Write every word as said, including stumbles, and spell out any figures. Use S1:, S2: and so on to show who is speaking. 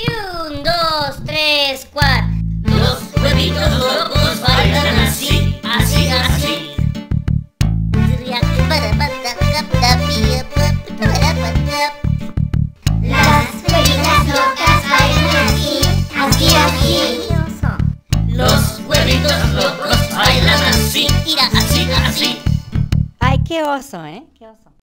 S1: Un, dos, tres, cuatro.
S2: Los huevitos locos bailan así, así, así.
S3: Las huevitas locas bailan así, así, así.
S2: Los huevitos locos bailan así, así, así.
S1: Ay, qué oso, ¿eh? Qué oso.